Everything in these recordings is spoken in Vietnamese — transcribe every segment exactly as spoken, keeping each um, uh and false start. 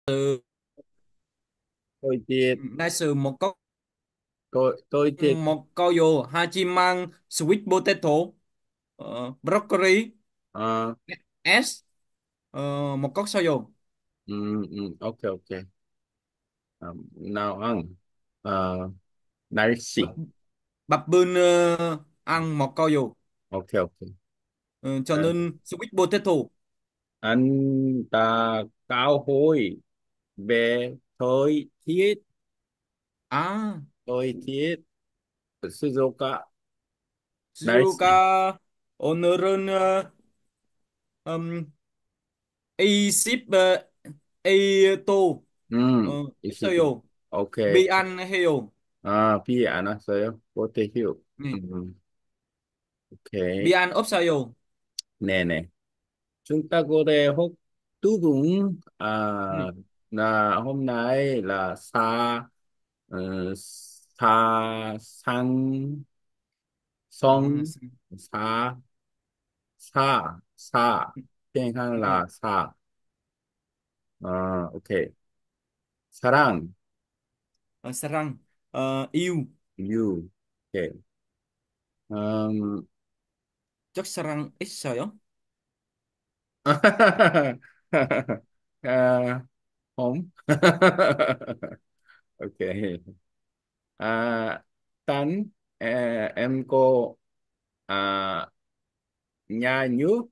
từ Tôi biết. đại sử một câu tôi tôi biết. một câu dụ Hachiman sweet potato, ờ, broccoli Ờ, S, ờ, một cốc sao dầu. ừ, ừ, ok ok. Ờ, nào ăn. Ờ, bập, 날씨. bập bươn ờ, ăn một câu dụ. Ok ok. Ờ, cho Ờ, nên sweet potato. anh ta cao hôi về thời tiết. 아 thời tiết 수도가 날씨. 주가 오늘은 어, 음, 이십 이도 음 어, 이십이. 했어요. 오케이. 미안해요. 아, 비 안 왔어요? 포테휴. 네. 음, 오케이. 미안 없어요. 네네. Chúng ta có đề hút tứ vững. À, 네. là hôm nay là sa, ờ, sa sang 아, son, sa sa sa tiếng Hàn 네. là sa. Ờ, ok. 사랑. 어, 사랑, 어, yêu. You. Ok. um, 짝사랑 있어요? à, không. Ok. À, tánh. À, em cô. À, nhà nước.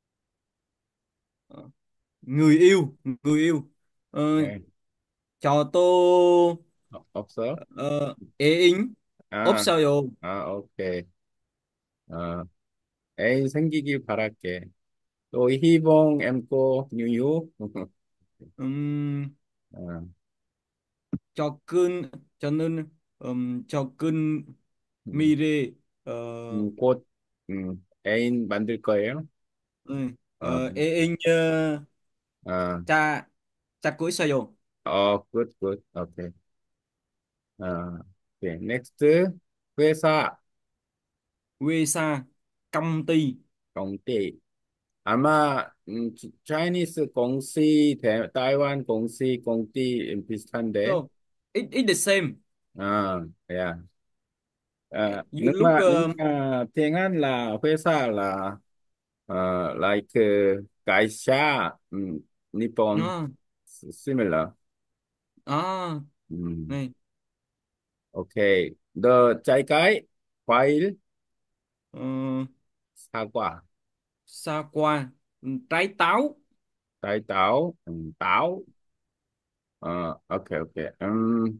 어, người yêu, người yêu. Ờ, Nè, cho tôi 없어. 어, 애인 아, 없어요. 아, 오케이. 어, 애인 생기길 바랄게. 또 희봉 엠꼬 뉴유. 음, 어, cho cơn cho nên 음, cho cơn 음, 미래 어, 음, 곧 음, 애인 만들 거예요. 음, 어, 어, 애인 어, 어, 자 찾고 있어요. 어, good, good. 오케이. 어, 오케이. next. 회사. 회사, công ty. công ty. 아마 음, Chinese 공시, 대, 타이완 공시, 공시 비슷한데. So, it, it the same. 아, 야. À, You nhưng look mà nhưng uh, mà tiếng Anh là 회사 là ờ, like cái xã. um, Nippon nó similar. à um, này, okay. The trái cây. Khoai. ờ, 사과. xa qua, trái táo. trái táo. um, táo. Ờ, okay okay. 음,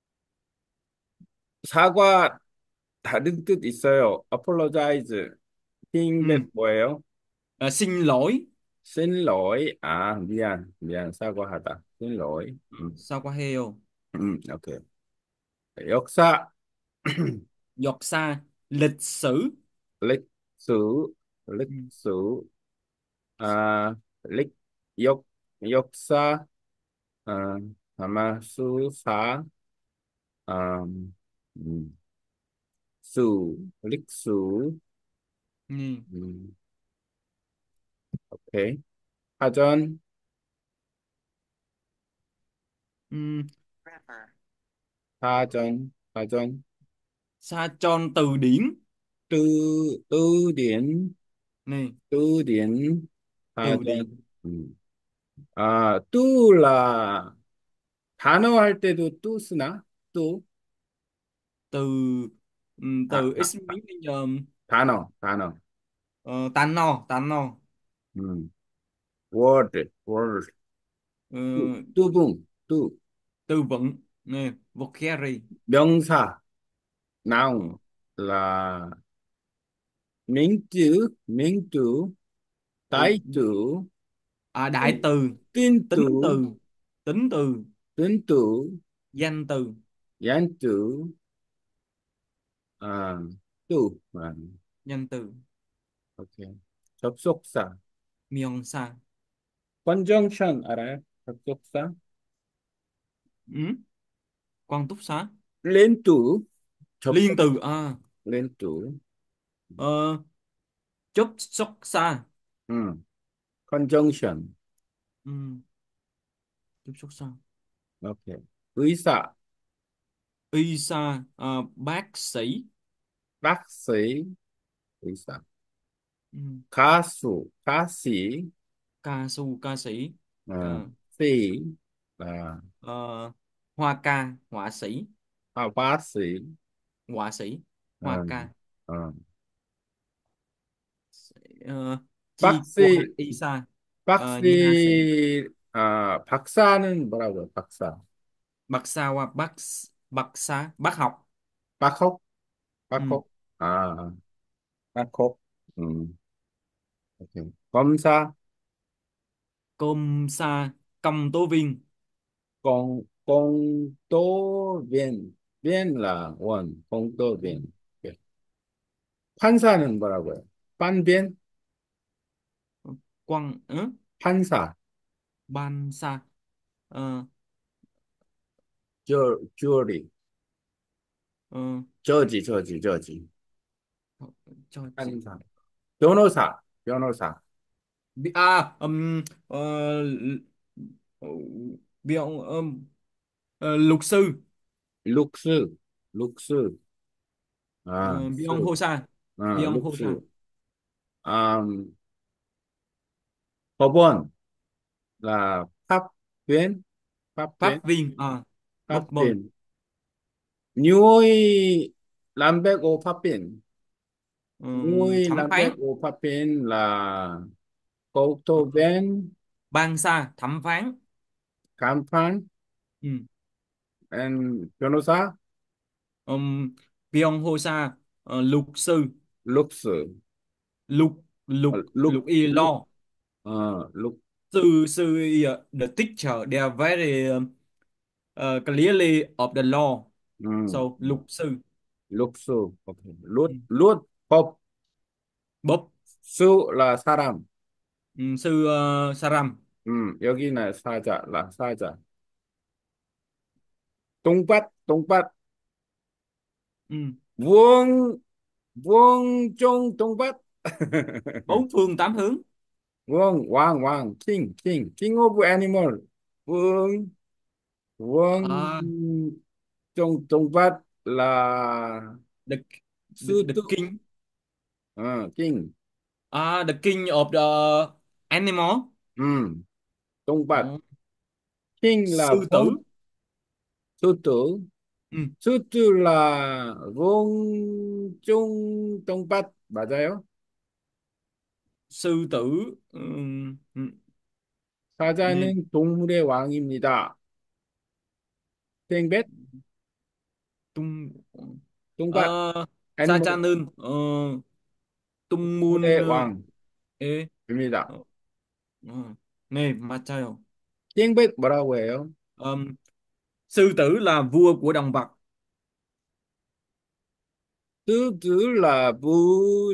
사과 다른 뜻 있어요. apologize. 흰백 Ừ. 뭐예요? Ờ, xin lỗi. xin lỗi. À, 미안 미안 사과하다. xin lỗi. 음, Sao qua heo. 음, 오케이. 역사. Giọt xa, lịch sử. lịch sử. lịch Ừ. sử. À, lịch. 역. 역사. 아, 아마 수사. 아, 음, sử. lịch sử. Ừ. 음, 오케이. 사전. Ừ. 사전. 사전. Sa tròn từ điển. tư. tư điển. Này, tư điển. từ 사전. điển. 음. 아, 뚜라. 단어 할 때도 뚜 쓰나? 뚜. Từ ừ, 아, từ 아, x 아, miếng bây giờ 단어, 단어. ờ, tán no, tán no. 음, word, word. Ờ, 뚜, 뚜붕, 뚜. từ vựng. Này, vocabulary. 명사, Ờ, noun là名từ,名từ, từ tài tử, à, đại tin, từ, tin tính tử, từ, tính từ, tính tử, danh từ, danh tử, à, từ, à, danh từ. ok. 접속사. Myeongsa. conjunction 알아요? 접속사. Ừ? Quan túc xá. liên tử. Liên 접속. từ à. liên tử. Ờ, chúc xuất xa. 음, conjunction. Ừ. tiếp xúc sau. Ok. 의사, Y sa, ờ, bác sĩ. bác sĩ, 의사. Ừ. 가수, 가씨, Ca su ca sĩ. ờ, Ờ, sĩ là ờ, hoa ca họa sĩ. à, bác sĩ, Họa sĩ. Hoa ờ, ca. ờ. Ờ, bác chi qua sĩ, y sa. bác Ờ, sĩ, nha sĩ. à, 박사는 뭐라고요? 박사. Bác sa qua bác bác sa bác học. bác học, bác Ừ. học. À, bác học. Ừ, ok. 검사, Công sa công tố viên. 공, 공도변, 변 là 원, Ừ. 공도변. ok. 판사는 뭐라고요? 판변, Quan ừ? 판사, Ban sa. Ờ, 주, 주어리, ờ, 저지, 저지, 저지. cho chị. 판사. 변호사, 변호사. Bi- à um, ờ, biện um, ờ, luật sư. 룩스, 룩스, 아, Ờ, biện 스, hồ sa. 아, Biện hồ sa. 룩스. 음, 법원, là pháp tuyến, pháp tuyến, Pháp viên. À, pháp bốc bôn. tuyến. Người làm việc ở pháp tuyến, Ừm, người thẩm làm việc phán. ở pháp tuyến là công Ờ, tố viên, ban sa thẩm phán. thẩm phán, Ừm, and 변호사, um, biện hồ sa. Ờ, luật sư. luật sư, Luật luật Ờ, luật, luật y luật, law. ờ, luật, Sư sư y, uh, the teacher they are very um, uh, clearly of the law. ừ, So luật sư. luật sư, ok. Luật, Ừm, luật, pháp, bốc. sư là 사람, Ừm, sư uh, Saram. ừ, 여기는 사자, là 사자. 똥밭, 똥밭, Ừm, vuông, vuông trong 똥밭. bốn phương tám hướng. vương 왕 왕 king king king of animal vương vương À, trong trong vật là the, the sư the tử. king. Ờ, king. À, the king of the animal. Ừ, trong vật. Ồ, King là sư vương, tử. sư tử. Ừ. sư tử là vương trong trong vật 맞아요? Sư tử. ừm, ừm, nè. 사자는 동물의 왕입니다. 땡뱃 Tung. 똥밭 ờ, Sa cha animal nương. ờ, Tung mun. 동물의 ờ, ê. 왕입니다. ờ, ờ, Nè Mateo. 땡뱃 뭐라고 해요? Ờm, sư tử là vua của động vật. sư tử là vua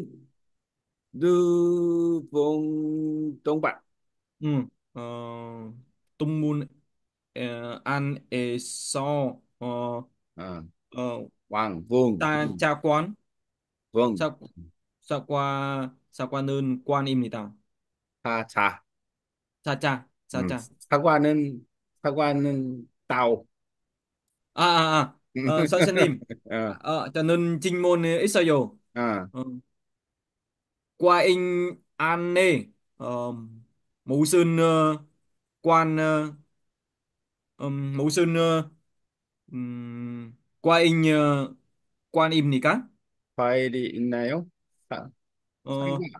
Đưa vùng Đông Bắc. Ừ. ờ, Tung mun. ờ, An e so. ờ, À, ờ, Hoàng Vương Ta Vương cha quan. Vương Sao sao qua sao qua nương quan im gì ta. Tha Trà. Cha cha Ừ. cha cha. 사과는 사과는 tàu. À à à. Ờ, sao xin im. à, Ờ, cho nên chinh môn ít sao dù. à, Ờ, qua in an nê. Ờ, mũ sơn ờ, quan ờ, ừm, mũ sơn ờ, ừm, qua in ờ, quan im gì cả. 과일이 있나요? 사, Ờ, 사과,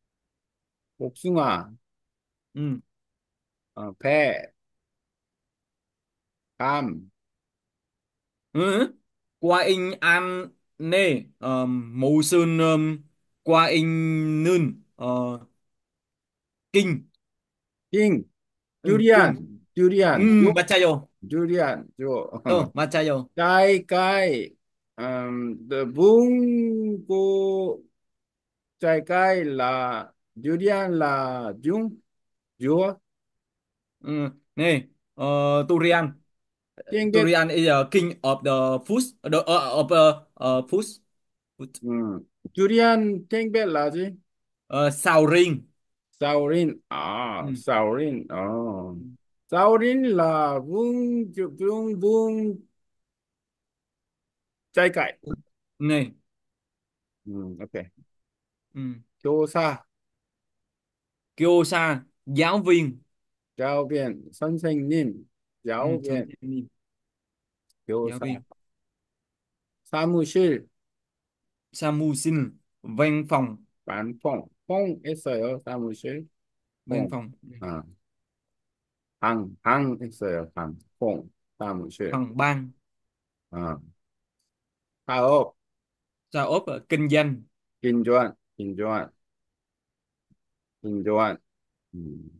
복숭아, ừm, 어, 배, 감, ừ. Qua in an nê. Ờm, mũ sơn ờm, qua in nương. Ờ, kinh. 킹, Ừ, kinh. 듀리안, 듀리안, 요, 음, 맞아요. 듀리안, 요, 어, 맞아요. 까이, 까이, 음, the bungo, trái cây là durian là dúng dừa. Ừ. Này, ờ, Turian. Tiếng biết. Turian is the king of the fruits, the, uh, of uh, uh, fruits. Fruit. Ừ. Durian tiếng biết là gì? Ờ, sầu riêng. Saurin à, Ừ. saurin. Oh. Saurin là vương vương vương trái cây. Này. Ừ, ok. Ừ. 교사, Kyosa, giáo viên. giáo viên, 선생님, Ừ. giáo Thân viên, niên, giáo 교사, viên. 사무실, Samusin, văn phòng. văn phòng, phòng 했어요, 사무실, Văn phòng, phòng. 아, 방, 방 했어요, 방, phòng, 사무실, Phòng ban. 아, 사업, Sao ốp là kinh doanh. kinh doanh, kinh doanh, kinh doanh, 음,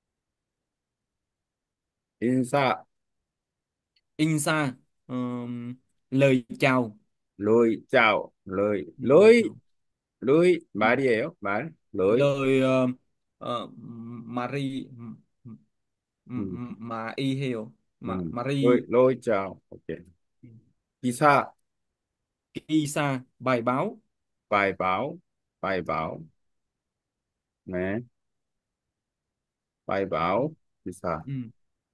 인사, Insa, ờm, lời chào. lời chào, lời, Lời lời, chào. lời, Ừ. 말이에요, 말, lời, Lời ờ, ờ, Marie, 음, mà y hiệu mà 음, lời, Marie. lời chào, ok. 기사, Isa, bài báo. bài báo, bài báo, 네, bài báo, 기사. Ừ.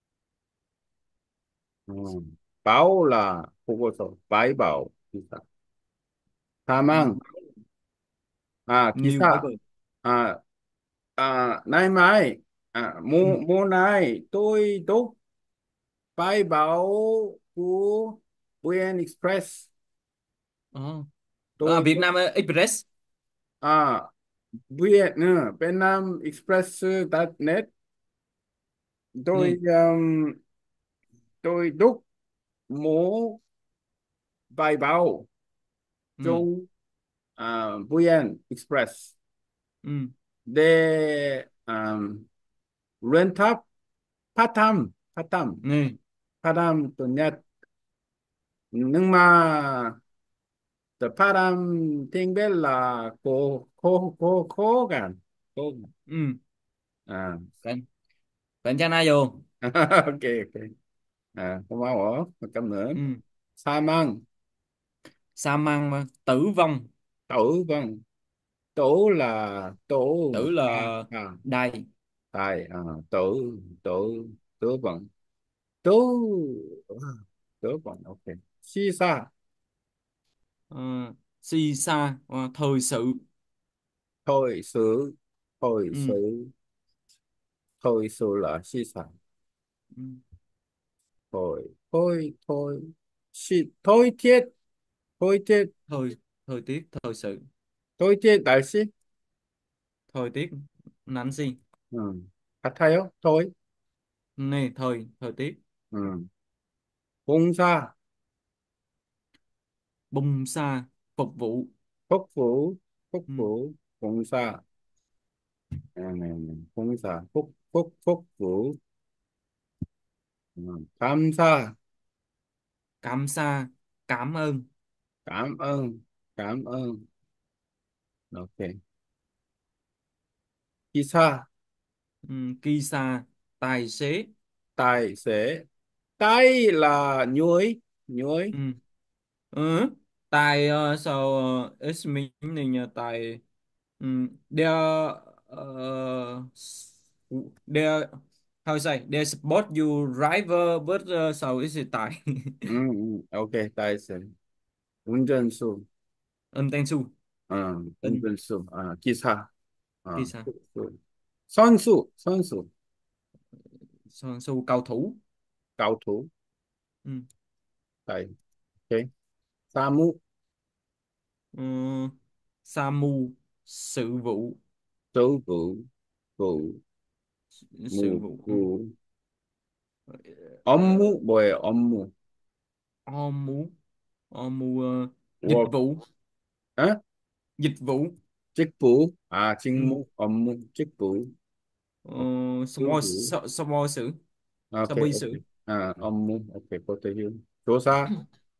음, báo là 보고서, bài báo, 기사. Ừ. 사망, à, 기사, Newspaper. à, à, nay mai, à, Ừ. mua, mua này, tôi đúc bài báo của vê en Express, Ờ. À, tôi Việt đúc, Nam Express. à, vê en, ừ, Vietnam Express chấm net, tôi, Nè. um, tôi đúc một bài báo Ừ. trong à, vê en Express Ừ. để um, rent up part time part time Nè. part time tuần nhật, nhưng mà the part time tiếng biết là cô cô cô khó khăn cô Ừ. à Bạn bạn cha na vô. ok ok à 고마워 cảm ơn Ừ. 사망 Sa mang mà tử vong. tử vong tử là tử Tử à, là à, đài. tài à, tử tử tử vong tử tử vong ok 시사 uh, Si sa, ờ, thời sự. thời sự thời Ừ. sự thời sự là 시사 Ừ. thời thời thời시 thời tiết thời tiết thời thời tiết, thời sự. thời tiết 날씨 Thời tiết, Nancy. ừ. 같아요 thôi Nè, thời thời tiết. ừ. 봉사 Bùng sa, phục vụ. phục vụ phục Ừ. vụ 봉사 à, này, này. 봉사 phục phục phục vụ ừ. 감사 Cảm sa, cảm ơn. cảm ơn cảm ơn ok 기사 Ừ. Kisa, tài xế. tài xế tài là người người Ừ. Ừ. Tài uh, so uh, es meaning uh, tài. Ừ. Their uh, s- their how to say they support you driver but uh, so is it tài. ừ, ừ. ok tài xế 운전수 Âm tên su. 어, Tên 운전수 아, 기사 어, Kisa. 수- 선수 선수 Su, su cầu thủ. cao thủ Ừ. tài ok 사무 Ừ. Sa mu, sự vụ. sự vụ vụ Sự mù vụ. Ừ. vụ Ờ, 업무 뭐예요 업무 o mu, o mu ờ, dịch work vụ. 에? Dịch vụ. 직vụ 아 Ừ. 직무 업무 직vụ Ờ, 어, small 직vụ so- small sự. ok Sao bi ok sự. 아 업무 ok có thể hiểu 조사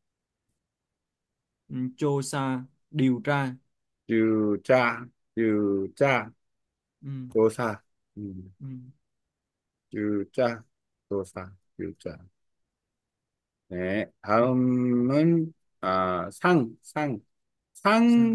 Ừ. Trosa, điều tra. điều tra điều tra Ừ. 조사 ừ. Ừ. điều tra 조사 điều tra 네, 다음은 아, 상, 상. 상 Sao?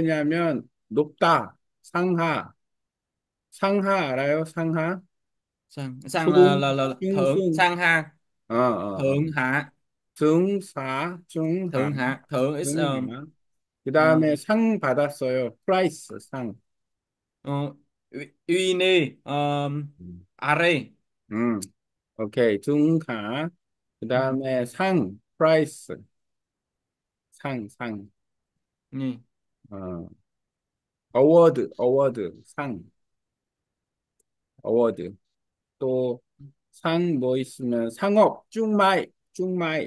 뭐냐면 높다. 상하. 상하 알아요? 상하? sang sang là 중, là, là 중, thượng, 중. sang ha. 어, 어, 어. Thượng hạ. 중사, 중하, Thượng hạ, thượng is um, 중하. 그 uh, 다음에 상 받았어요. 프라이스, 상. uh, uy ni um, 음, are. 음, 오케이. 중하. 그 Ừ. 다음에 상, 프라이스, 상, 상. Nhi. 어, 어워드, 어워드, 상, 어워드. 또, 상 뭐 있으면 상업, 쭉마이, 쭉마이.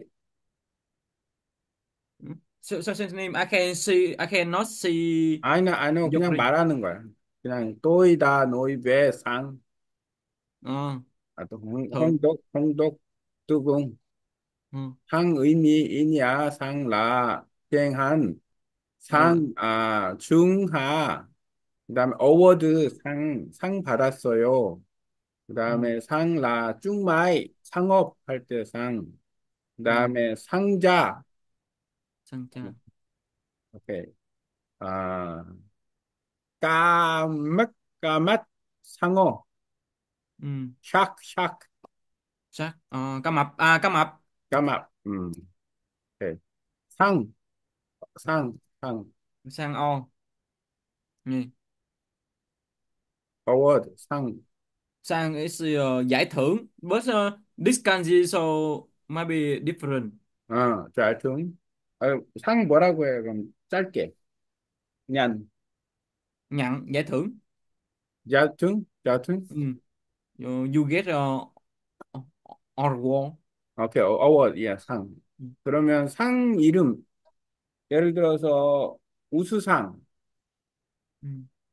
So, so, so, name I can see, I cannot see 아니, 아니요. dọc 그냥 rì. 말하는 거야. 그냥 또이다, 노이베, 상. Ờ, 아, 또 홍, thượng. 홍독, 홍독, 뜨궁. Ừ. 상 의미, 인야, 상, 라, 땡한, Rồi. 상, 아, 중하. 그다음에 어워드 상, 상 받았어요. Ừ. 그다음에 상, 라, 쭉마이, 상업 할 때 상. Ừ. 그다음에 상자. Sang cha. 오케이. 아, 까맛, 까맛, 상어. Ừ. 샥, 샥, Sắc. Ờ, cá mập. À, cá mập. 까맛. 음, 오케이. 상, 상, 상. Sang o. Nhi. 어워드, 상. Sang is uh, giải thưởng. But uh, this kanji so maybe different. 어, 자퉁. 아, 상 뭐라고 해? 그럼 짧게. 그냥 Nhận giải thưởng. 자퉁, 자퉁. Ừ. You, you get uh, award. 오케이, 어, 어워드, 예, 상. Ừ. 그러면 상 이름, 예를 들어서 우수상, Ừ.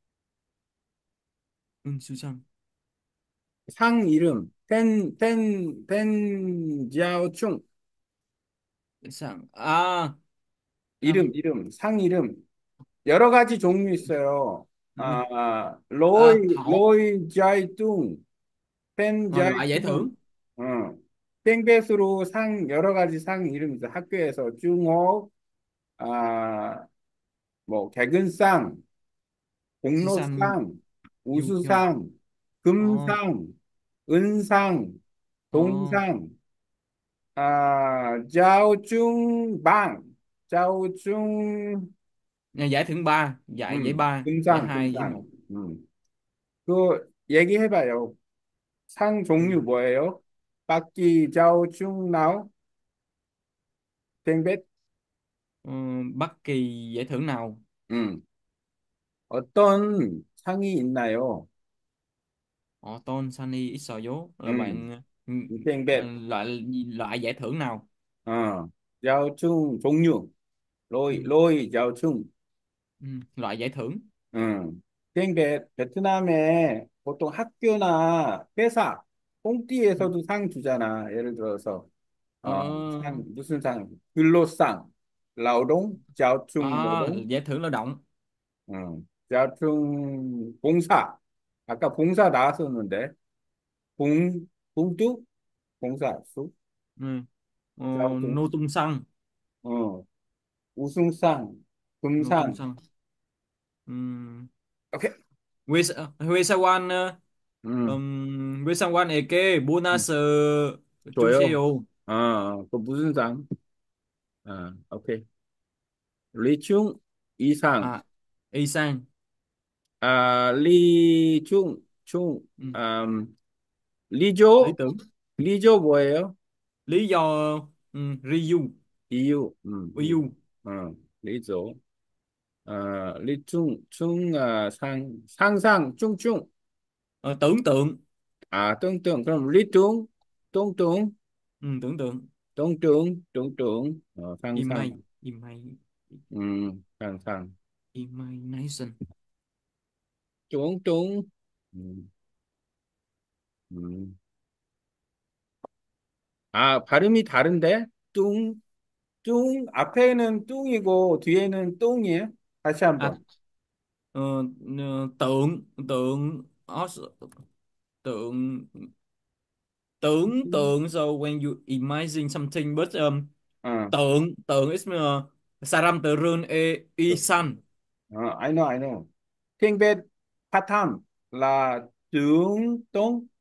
Ừ. Su sang. 상 이름, 텐, 텐, 텐지아오충, Sang. À, 이름, um, 이름, 상 이름, 여러 가지 종류 있어요. ừ. 아, À, 로이, thọ. 로이 자이뚱, Ờ, loại giải 텐자이뚱, thưởng. 어, 땡베스로 상, 여러 가지 상 이름 있어요. 학교에서 중호, 아, 뭐, 개근상, Su sang. 공로상, Du cho. 우수상, Ờ. 금상, 은상, Ờ. 동상, 아, 자오중방, 자오중, Nhà giải thưởng ba, giải giải 음, ba, giải 금상, hai, giải 금상, một. 음. 그 얘기해봐요. 상 Ừ. 종류 뭐예요? 빠끼, 자오중, 나오, 땡벳, Ờ, bất kỳ giải thưởng nào. 음. 어떤 상이 있나요? Họ tôn Sunny ít sò dố là 음, bạn ừ, ờ, 땡벳, loại loại giải thưởng nào? 어, 자오중 종류, Ừ. 로이, 로이, 자오중. Ừ. Loại giải thưởng. 음, 땡베, 베트남에 보통 학교나 회사, Ừ. 꽁띠에서도 상 주잖아. 예를 들어서, Ờ, 어, 상, 무슨 상, 근로상, 라오동, 자오충 à, 노동, giải thưởng lao động. 음, 자오충 봉사. 아까 봉사 나왔었는데, 봉, 봉투? 봉사, 수? Ừ. Ờ, 자오충, nô tung xăng. 어, 우승상, Nô tung 금상. xăng. Ừ. 오케이. Huê Huê Sa Wan ờ, 음, 음, Huê Sa Wan 에게 음, 보너스 줘요. 주세요. 어, 어, 그 무슨 상? 어, 오케이. 리충 이상, À, y sang. 아, 리충, 충, Ừ. 음, Lý 리조, tưởng. 리조 뭐예요? Lý do ừ, Ryu. 이유, 음, 이유, Ryu. 어, 리조, 어, 리충, 충, 아, 상, 상상, 충충, Ờ, tưởng tượng. 아, 뚱뚱, 그럼 리뚱, 뚱뚱, Ừ, tưởng tượng. 뚱뚱, 뚱뚱, 어, Imagine. 상상, Imagine. 음, 상상, Imagination. 뚱뚱, 음, 음. 아, 발음이 다른데? 뚱, 뚱, 앞에는 뚱이고 뒤에는 똥이에요? 다시 À, 한번. ờ, ờ, tượng tượng also, tượng tưởng 뚱. tượng. So when you imagine something but um, 어, tượng tượng is uh, 사람 들은 에 이산. 어, I know, I know. 탱벳, 파탐, 라, 뚱, 똥,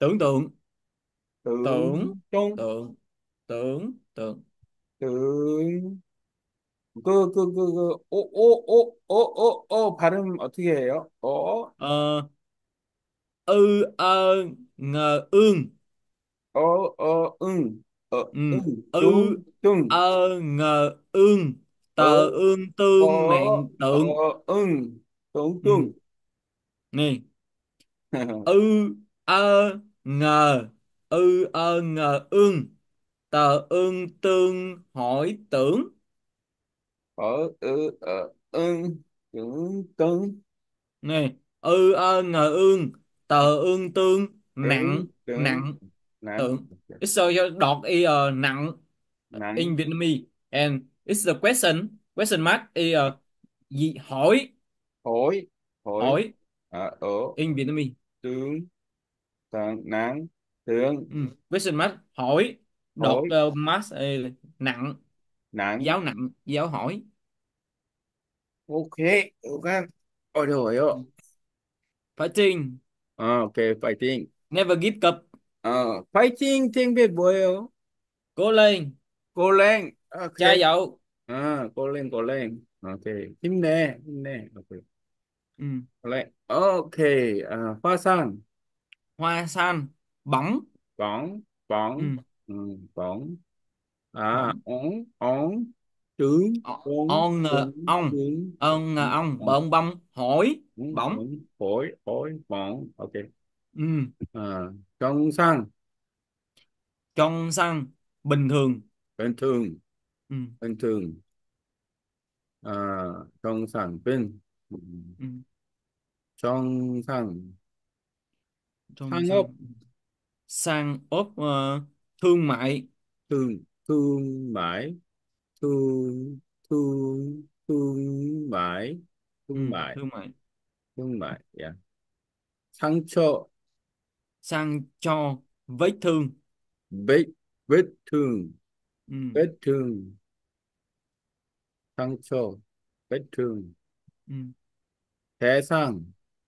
Tưởng tượng. Tưởng. Tưởng tung. Tượng. Tưởng tượng. tưởng 그, 그, 그, 그, 오, 오, 오, 오, 오, 오, 발음 어떻게 해요? 어, Ờ, ư ơ ngờ ương. 어, 어, 응, 어, Ừ. 응, Ư 뚱, 뚱, ơ ngờ ương. 어, Tờ ương 어, tương nạn tượng. 어, 응, 뚱, Ừ. 뚱. Nè. Ư ơ ngờ. Ư ơ ngờ ương. Tờ ương tương hỏi tưởng. 어, 으, 어, 응, 뚱, 뚱, Nè. Ư ơ ngờ ương. Tờ ương tương nặng. 응, 뚱, Nặng 난, tượng. It's so đọt y uh, nặng in 난, Vietnamese, and it's the question question mark y uh, gì hỏi. hỏi, hỏi, Hỏi à, ở, in Vietnamese. tướng, tàng, nán, tướng, Ừ. Question mark hỏi. Đọt hỏi, uh, mass eh, nặng. nắng. Giáo nặng giáo hỏi. Ok, ok. 어려워요. Fighting. 어, 오케이, 파이팅. Never give up. 어, 파이팅 탱배 뭐예요? Cố lên. 골랭. 오케이. Chai dậu. 아, 골랭, 골랭. 오케이. 힘내, 힘내. 오케이. Ừ. 골랭. 오케이. 아, 화상. Hoa san. Bóng. bóng, bóng. Ừ. Ừ, bóng. À, Bóng. ống, ống. Trướng, O- ống, on ngờ trướng, ong. trướng. On ngờ ong bông bông hỏi. ống, Bóng. ống, phổi, phổi, bóng. Ok. Ừ. À, 정상. Trong xăng. Bình thường. bình thường, Ừ. bình thường. À, 정상, bên. Ừ. 정상, Trong 상업, xăng. Sang ốp ờ, thương mại. thương, thương mại, thương, thương, thương mại, Ừ. thương mại, Thương mại. thương mại, yeah. 상처, Sang cho vết thương. vết, vết thương, Ừ. vết thương, 상처, vết thương. Ừ. 대상,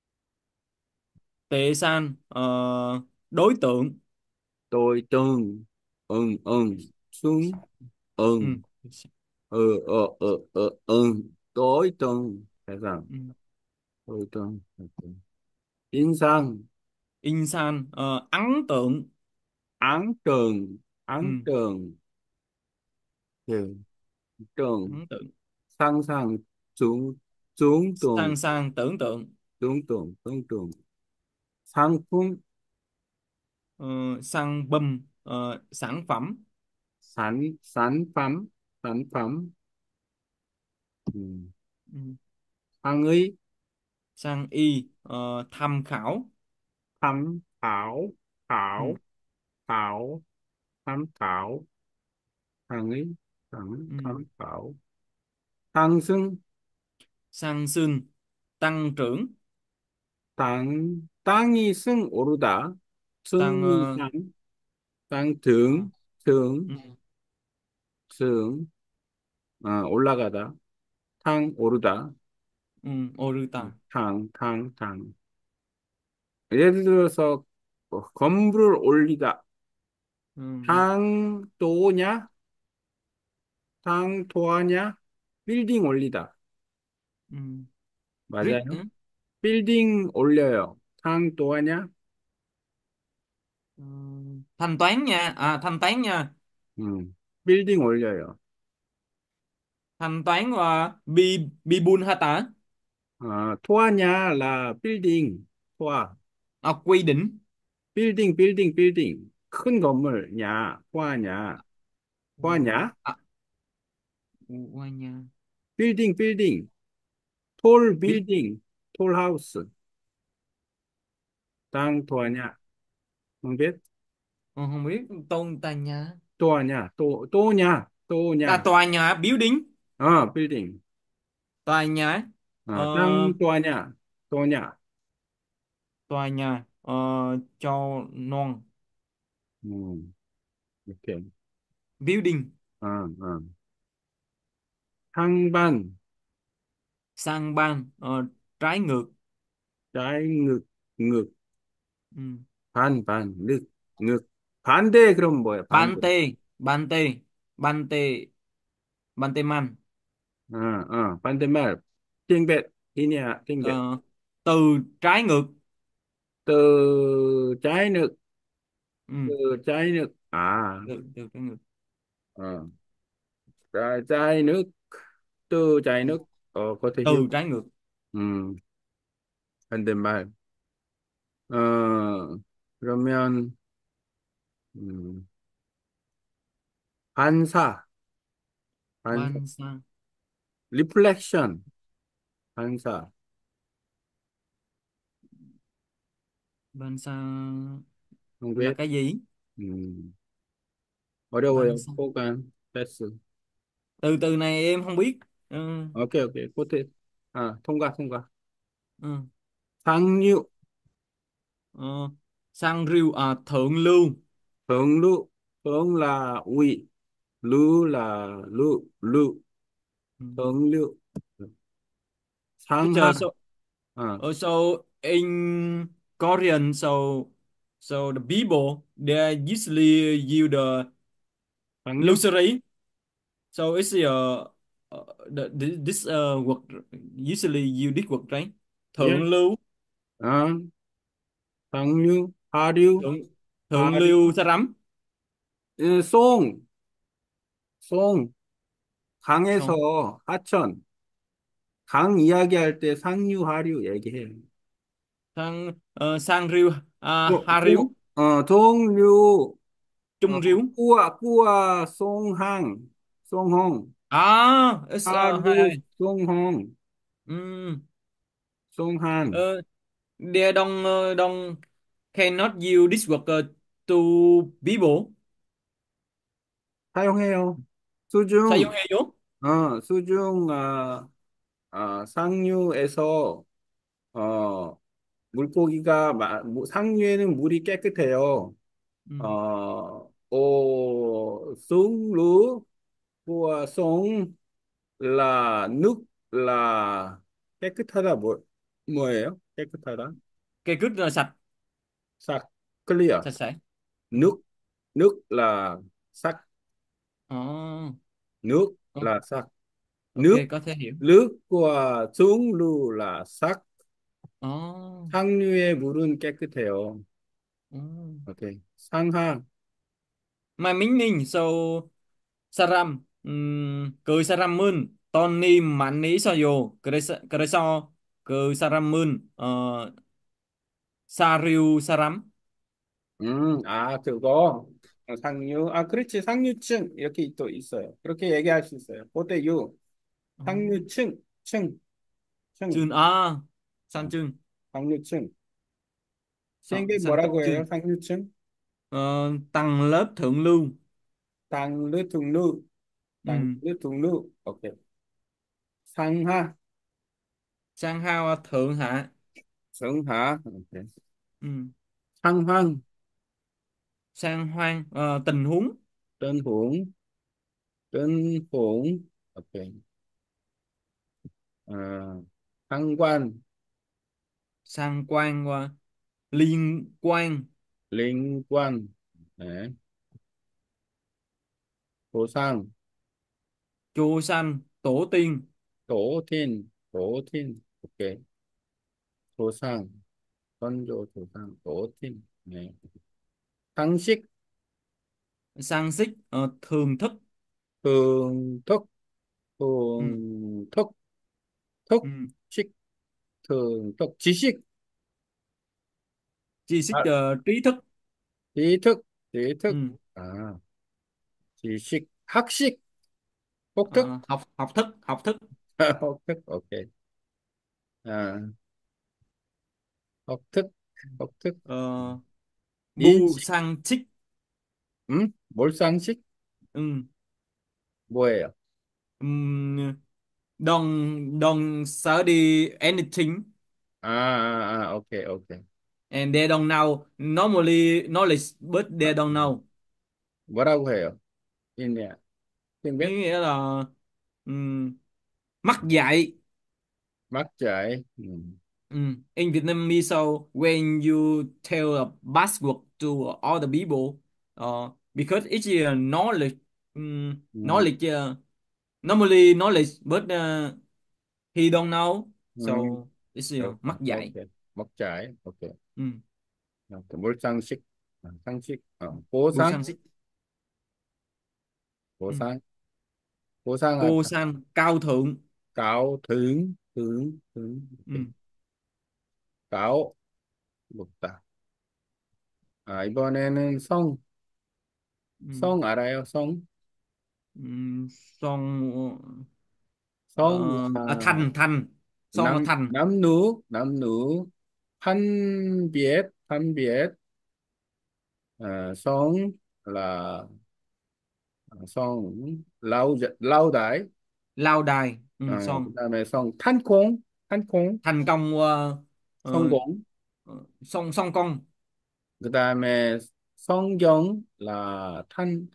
Tệ san ờ, đối tượng. tôi tương, ưng, ưng, xuống, ưng, Ừ. ừ, ờ, ờ, ờ, ưng, tối tương, 대상, Ừ. tối tương, 인상, In san ờ, ấn tượng. ấn tượng, Ừ. ấn tượng, ừ, tượng, Ấn tượng. 상상, tưởng, tưởng tượng, Sang sang tưởng tượng. tưởng tượng, tưởng tượng, 상품, Ờ, sang bum ờ, sản phẩm. sản, sản phẩm, sản phẩm, ừ. Ừ. 상의, Sang y ờ, tham khảo. tham khảo, Ừ. khảo, khảo, tham khảo, 상의, tham, Ừ. tham khảo, 상승, Sang sương. Tăng trưởng. 땅, 땅이 승 오르다, Tăng 승이 ờ, 땅, 땅 ờ, 등, 등, ừ. 승, 아, 올라가다, 탕 오르다, Ừ. Oruta. 탕, 탕, 탕. 예를 들어서 어, 건물을 올리다, Ừ. 탕도냐, 탕도하냐, 빌딩 올리다. Ừ. Rít. 맞아요? Ừ. 빌딩 올려요. 탕도하냐? Ừ. Thanh toán nha, à thanh toán nha. 음, 빌딩 올려요. Thanh toán qua bi bi bun hata. 아, 토하냐, 라, 빌딩, 토하. À, quy định. 빌딩, 빌딩, 빌딩. 큰 건물, 냐, 토하냐, Ừ. 토하냐? À, qua nha. 빌딩, 빌딩. 톨 Biết. 빌딩, 톨 하우스. 땅 토하냐? không biết. Ờ, không biết tôn tòa nhà. 또하냐? 또, 또냐? À, 또냐? tòa nhà building. 어, 빌딩. Tòa nhà. Ờ, 어, 땅 또하냐? 또냐? tòa nhà ờ, cho non. 음, 이렇게. Building. 어, 어. 상반, Sang ban ờ, trái ngược. trái ngược, ngược. Ừ. 반, 반, 늑, 늑. 반대, 그럼 뭐야, 반대? Bante, Bante, Bante, Bante man. 어, 어, 반대말. 띵bet, 이냐, 띵bet. Ờ, từ trái ngược. từ trái ngược, từ Ừ, trái ngược. À, từ, từ trái ngược. ờ, trái, trái nước, từ trái nước. Ờ, có thể hiểu. Từ trái ngược. Ừ, 반대말. 어, 그러면, 음, 반사, 반사, Ban sang. reflection, 반사. Ban sang không là biết. cái gì? 음, Ban 어려워요. sang. cố gắng. 패스. Từ từ này em không biết. Ừ, 오케이, 오케이. 코트. 아, 통과, 통과. ừ. 상류, Ờ, sang rìu à, thượng lưu. thượng thượng là 우위, lưu là lưu, lưu, Ừ. thượng lưu. Teacher, 상하, so, ờ, uh, so in Korean, so so the people they usually use the 상류, luxury. So it's uh, uh the, the- this uh word usually use this word, right? 예, Thượng lưu, 어, 상류, 하류, thượng thượng 하류, lưu Saram. 예, 송, 송, Xong 강에서 하천, 강 이야기할 때 상류, 하류 얘기해요. sang uh, sang riu à, 어, ha riu, 동, 어, 동류, 어, trung riu. 꾸아, 꾸아, 송항, 송홍, À, it's uh, hai 하루, hai. 송홍, Um, 송한. uh, they don't uh, don't cannot use this word uh, to people. 사용해요. 사용 수중, 해요 어, 수중, 아, 아, 상류에서, 어, 물고기가, 마, 무- 상류에는 물이 깨끗해요. Ừ. 어, 오, xuống lúa của sông là nước là 깨끗하다 뭐 뭐예요? 깨끗하다. Cây cứt là sạch, 싹 clear. sạch sẽ. Ừ. nước nước là sắc, Ồ, nước o- là sắc, ok, nước có thể hiểu. nước của xuống lưu là sắc. Ồ, 상류의 물은 깨끗해요. ồ. 오케이. 상하, My meaning so Saram, um, cười Sarammun, Tony Mani Soyo, cười cười so, cười Sarammun, ờ, Sariu Saram. 음, 아, 그거. 어, 상류. 아, 그렇지. 상류층. 이렇게 또 있어요. 그렇게 얘기할 수 있어요. 고대유. Ồ, 상류층, 층, 층. Chương à, 어, San chương, 상류층. San, 생계 San 뭐라고 chương. 해요? 상류층? Ờ, tầng lớp thượng lưu. 상류, 등류. Ừ. 상류, 등류. 오케이. 상하, Sang hao thượng hạ. 상하. 오케이. Ừ. 상황, Sang hoang, ờ, tình huống. tân huống, tân huống. 오케이. 어, 상관, Sang quan qua, liên quan. liên quan. 네. 보상, Chùa xanh tổ tiên. tổ tiên, tổ tiên. 오케이. 조상, 선조, 조상, tổ tiên. 네. 상식, Sang xích, ờ, thường thức. thường thức, Ừ. thường thức, thức, Ừ. 식, thường thức, 지식, Chi xích, 아, ờ, trí thức. trí thức, trí thức. Ừ. 아, 지식, 학식, học thức, Ờ, học học thức, học thức. học thức. 오케이. 아, học thức, học thức. Ờ, bu 인식, sang xích. 음? 몰상식? Ừ. 뭐예요? Ừm, don't don't study anything 아, 아, 아, 오케이, 오케이. and they don't know normally knowledge but 아, they don't 음. know. 뭐라고 해요? 있냐? tiếng Có biết. nghĩa là ừm, mắc dạy. mắc chạy. 음. Mm. In Vietnamese, so when you tell a password to other people, uh, because it's a knowledge, um, Ừ. knowledge, uh, normally knowledge, but uh, he don't know, Ừ. so it's uh, Ok, mắc ok. dạy. Móc trái, ok. Mm. Ok, 뭘 상식, 아, 상식, 어, Bưu 보상, sang xích. Mm. 보상, Cô 보상하다, san cao thượng. cáo thưởng, thưởng, thưởng, ok. Mm. cáo, 먹다. 아, 이번에는 성, Mm. 성 알아요? 성, Mm. Son, 성 ờ, à, là thành thành, son là nam, thành. nam nữ, nam nữ, phân biệt, phân biệt, à, song là song lâu lâu đài, Lao đài. Mm. à, Son 그다음에 성 탄콩, 탄콩, thành công. ờ, ờ, 성공, ờ, song song công. 그다음에 성경 là 탄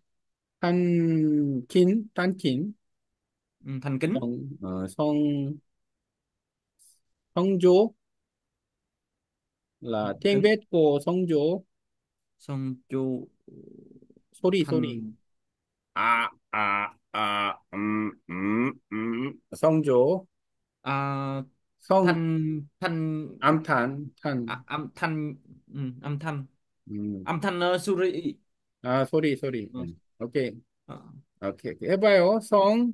탄킨, 탄킨, Ừ, thành kính. 성, 어, 성 성조 là tiếng Kính. Việt của 성조, Song chu. 소리 소리. Thành. 아, 아, 아, 음, 음, 음, 성조, À, 성, thanh thanh. 암탄, À, 탄, âm thanh. Ừ, âm thanh. 음, Âm thanh uh, Suri. 아, 소리, 소리. Ừ. 음, 오케이, Ờ, 오케이, 오케이. 해봐요. 성,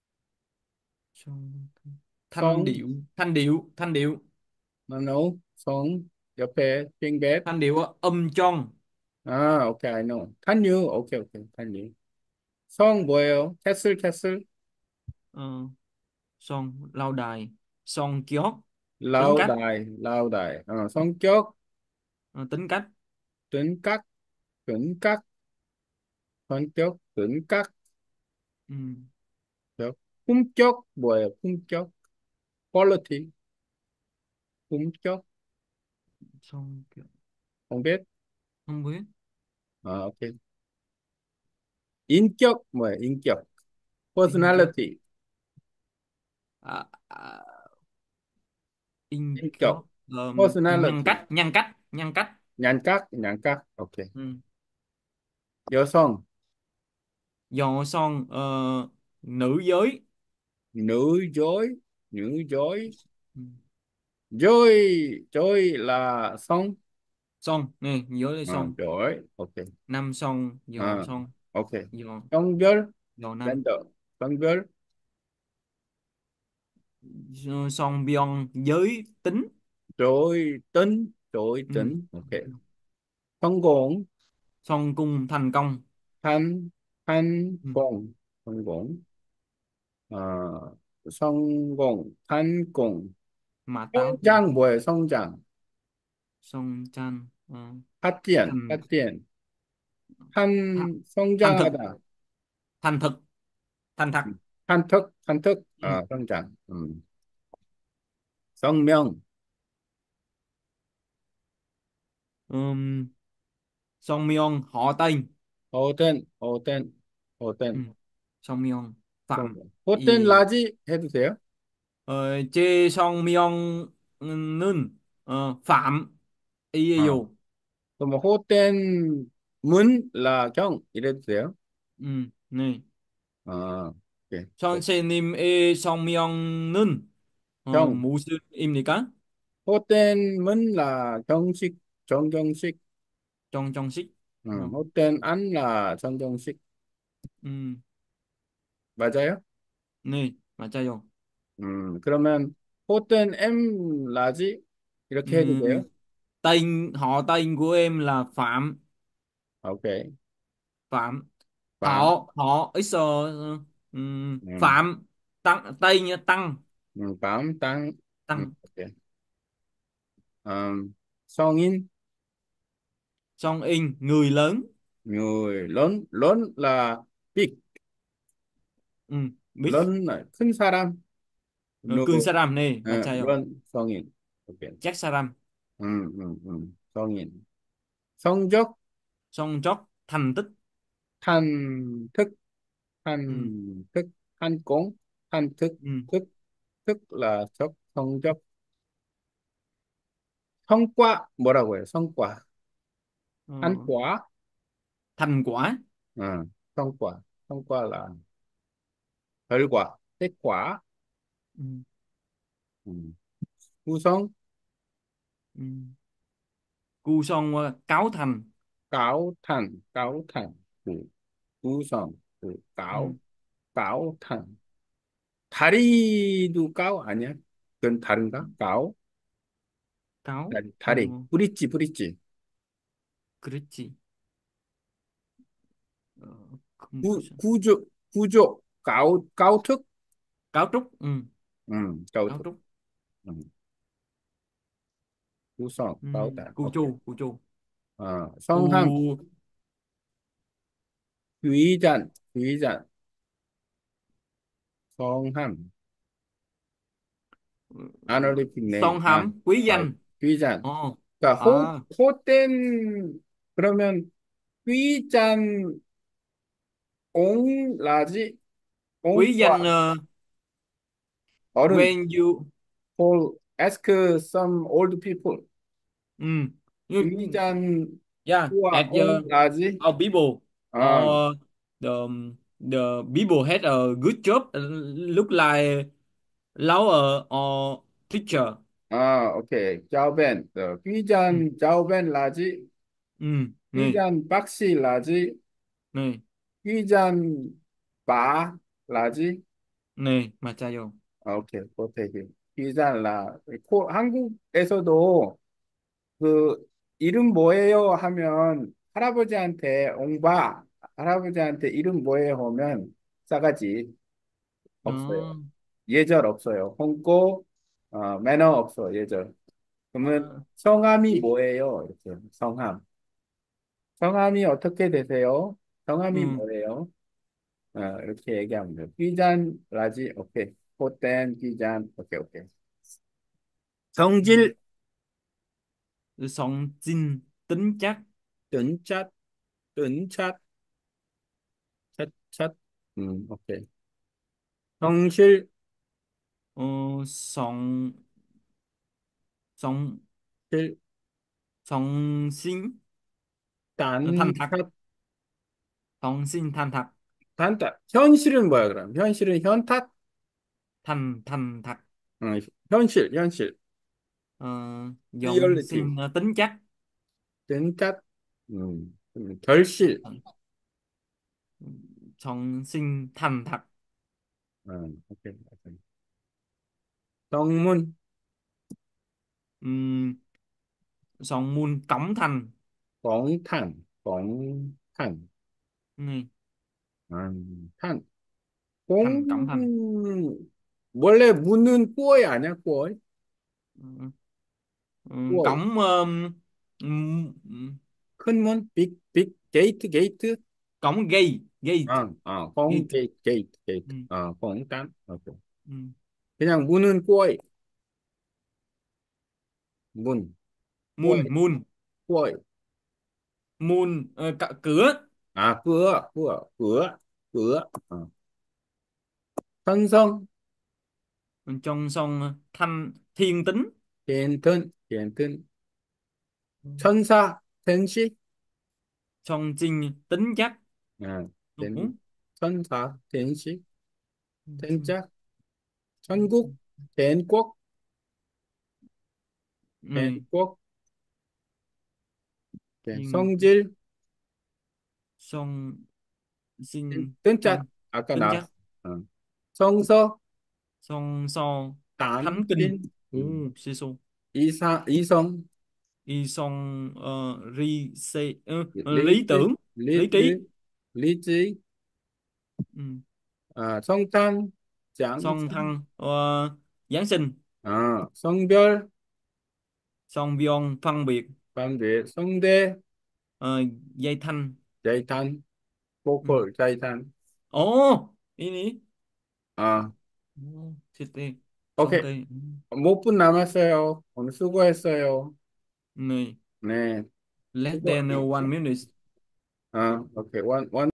song- thanh 성, điệu, thanh điệu, thanh điệu. no, no, 성, 옆에, 땡벳. Thanh điệu uh, âm chon. 아, 오케이, I know. 탄유, 오케이, 오케이, 탄유. 성 뭐예요? 캐슬, 캐슬, Ờ, son lao đài. Son kiosk. Tính 라우 cách. 다이, 라우 다이. 어, 성격, Ờ, tính cách. tính cách, tính cách, 성격, tính cách, Ừ. 격. 품격 뭐예요? 품격, quality, 품격, Son kiểu- không biết. không biết. 아, 오케이. 인격 뭐예요? 인격, In kiểu. personality, À, à, in 인격, kiểu. Ờm, nhân personality. cách, nhân cách, nhân cách. 냥깍, 냥깍. 오케이. Ừ. 여성, Dò son ờ, nữ giới. nữ giới, nữ giới. Ừ. Joy, joy là son. Son nè, giới là À, son. giỏi. Ok. Nam son, dò À, son. ok. Dò. 성별, Dò nam. gender, 성별, Son bion giới tính. trội tính, trội Ừ. tính. Ok. 성공, Son cung thành công. 한, Ừ. 한공, 성공. 어, 성공, 한공. Mà táo thì. 성장 뭐예요? 성장. Son chan. Ờ, phát triển, thành. phát triển. Thành, 한, thành thực. 성장하다. Thành thực. Thành thật. 한턱, 한턱. Ừ. 아, 성장. 음. 성명, Ừm, Son Myon họ tên. 호된, 호된, Ừ. 호된. Son Myon phạm. 호된 이 라지 해도 돼요? ờ, chê Son Myon nun. Ờ, phạm. Y 어. dù. 그럼 호된 문 라경 이래도 돼요? Ừ. Này. 아, 오케이. Son se nim e Son Myon nun. Ờ, 경. mũ sư im gì cả. 호된 문 라경식, 정경식. Trong trong xích. 어, Ờ. 호된 안라 정경식. Ừ. 맞아요? Này mà cha vô. 음, 그러면 호된 M 라지 이렇게 해도 Ừ. 돼요? Tên họ tên của em là Phạm. 오케이. Phạm. 밤, Họ họ ít ờ, ừm, 음, Phạm. Tăng tên nha, Tăng. 음, 밤, 땅, 음, Tăng. 오케이. 음, 성인, Song in người lớn. người lớn, lớn là big, Ừ. Biết. lớn là 큰 사람, Ờ, người, Cường Saram nè mà 어, cha vô. lớn, 성인. 오케이. Jack Saram. 음, 음, 음, 성인. 성적, Song chót thành tích. 탄특, Ừ. 탄특, 탄공, 탄특, Ừ. 특, 특 là 적, 성적. 성과 뭐라고 해요? 성과. Ờ, 한과. thành quả. 어, 성과. 성과 là 결과, kết quả. Ừ, 음. 구성, ừ. Cu son ờ, cáo thành. cáo thành, cáo thành. 구, 구성, 그, cáo, Ừ, cáo thành. 다리도 cáo 아니야? 그건 다른가? cáo, cáo. 다리, Ờ, 다리. 브릿지, 브릿지. Critchi. Ờ, không có 구, sao. 구조, 구조, cáo, cáo thức. Cáo trúc. Ừ, 음, cáo cáo thức. trúc. 음, 구성, Ừ, cáo thành. cu 오케이. chu, cu chu. 어, 성함, Cu. 귀잔, 귀잔. 성함. ờ, honorific name. Son 아, hàm quý 아, danh. 귀잔. Ồ. 그러니까 호, À, 호된 그러면 귀잔 옹라지 quý danh 옹과 ờ, 어른 when you. Paul ask some old people Ừ. You, 귀잔 yeah, 우와 at the 옹라지 our people, 아, or the the people had a good job, uh, look like lawyer or teacher. 아, 오케이. 자오벤 어, Ừ. 귀잔 자오벤 라지 Ừ. Này, 귀잔 박시 라지 này, 귀잔 바 라지 này mà cha vô. 아, 오케이. 보태기 귀잔 라 코- 한국에서도 그 이름 뭐예요 하면 할아버지한테 옹바 할아버지한테 이름 뭐예요 하면 싸가지 없어요. Ờ, 예절 없어요. 홍고 어, 매너 없어 예절. 그러면 ờ, 성함이 뭐예요? 이렇게 성함. 성함이 어떻게 되세요? 성함이 ừ. 뭐예요? 어, 이렇게 얘기하면 돼요. 귀잔 라지 오케이. 호땐 귀잔 오케이 오케이. Ừ. 성질 Son xin tính chắc. 뜬cat 뜬cat 찻찻 음 오케이. 성실 Ờ, son son 실 son xin. Ờ, thành thật. 딴tat, Son xin thành thật. 단tat. 현실은 뭐야, 그럼? 현실은 현탓? Thành thành thật. 어, 현실, 현실. Ờ, dòng reality. xin ờ, tính chắc. 뜬cat. 음, 음, 결실. Son xin thành thật. 음, 오케이. 오케이. 성문, Ừm, son muôn cổng thành. 공탄, 공탄. Này, 음, 탄. thành cổng thành. 공, 원래 문은 꾸어이 아니야, 꾸어이? Ừm, ừm, 꾸어이. cổng ờm, ừm, ừm, 큰 문, 빅, 빅, 게이트, 게이트. cổng gate gate 어, 어, 공, gate. 게이트, 게이트, 게이트. Ừm, 어, 공탄. 오케이. ừm. 그냥 문은 꾸어이. 문, 꾸어이, Muôn muôn 꾸어이. muôn ờ, c- cửa. 아, 꾸어, 꾸어, 꾸어, 꾸어. 어. 천성, Trong son thanh thiên tính. 괜튼, 괜튼. 천사,天使. Son xin tính chắc. 아, Ủa? 된, 천사,天使,天자, 천국, 대한국, Này, 대한국, 네, thiên. 성질, Son xin 뜬자, thanh 아까 tính 나왔어. chắc. 어. 성서, Son so thánh kinh. 담진, Ồ, 음. sư su. 이사, 이성, Y son ờ, ri se ờ, ờ, lý 리즈, tưởng. Lý trí. 리즈, 리즈, Ừ. 아, 성탄, Son 장신, thăng ờ, Giáng sinh. 아, 성별, Son vion phân biệt. 반대, 성대, Ờ, dây thanh. 자이탄, Ừ. 보컬, 자이탄. Ồ, ý ní. 아, Ồ, chết đi. Son 오케이. cây. Ừ. 못 분 남았어요. 오늘 수고했어요. Này, 네, less 수고. than one minute. 아, 오케이. 원, 원.